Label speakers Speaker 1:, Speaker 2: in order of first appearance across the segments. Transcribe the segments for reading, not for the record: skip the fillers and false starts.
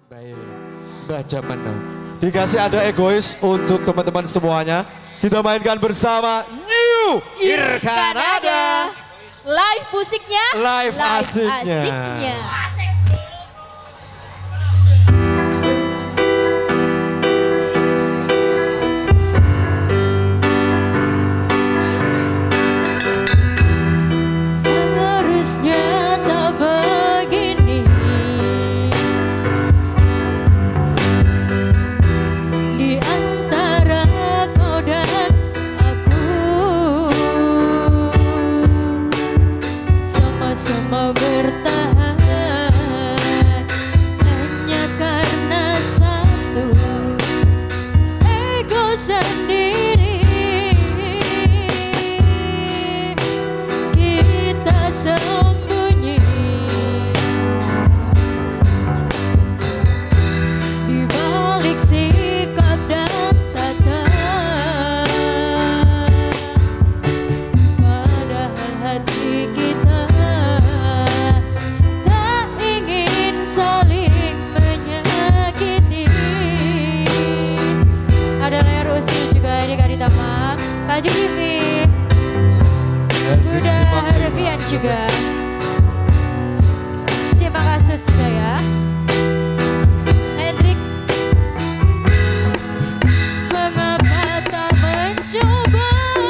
Speaker 1: Baik, Mbak Jamana. Dikasih ada egois untuk teman-teman semuanya. Kita mainkan bersama New Ir Kanada.
Speaker 2: Live musiknya,
Speaker 1: Live asiknya.
Speaker 2: Harusnya tak begini, di antara kau dan aku, sama-sama bertahan hanya karena satu ego sendiri. Kita sembunyi di balik sikap dan tata, padahal hati kita tak ingin saling menyakiti. Ada layar usil juga ini Kak Ditama, Kak Julipi, Bunda Harfian juga. Siapa kasus juga ya. Hendrik, mengapa tak mencoba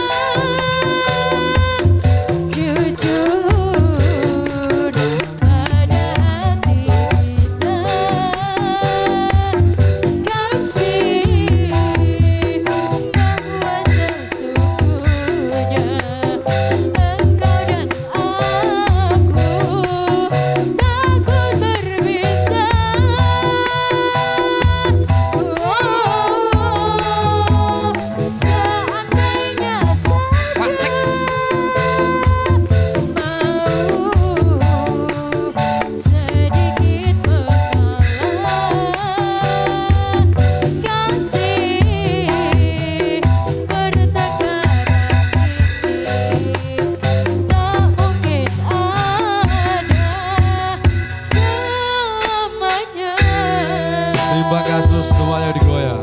Speaker 2: jujur pada hati kita, kasih bahwa sesungguhnya engkau dan aku takut berpisah. Seandainya saja mau sedikit mengalah, kasih pertengkaran ini tak mungkin ada selamanya.
Speaker 1: Terima kasus semuanya digoyang.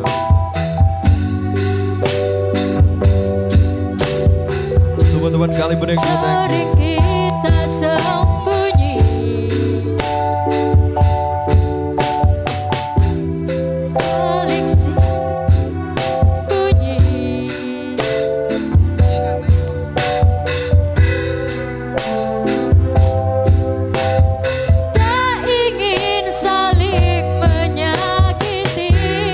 Speaker 1: Teman-teman kali bening
Speaker 2: Sering kita sembunyi balik sembunyi, tak ingin saling menyakiti.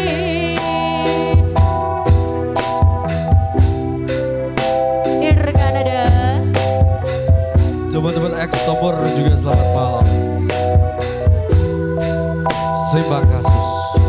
Speaker 2: Ir Kanada.
Speaker 1: Teman-teman X Topor juga selamat malam. Terima kasus.